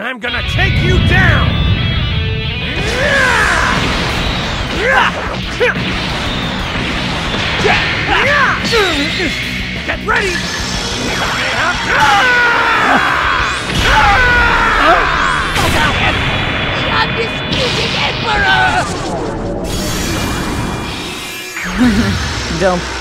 I'm gonna take you down! Get ready! The undisputed emperor! Don't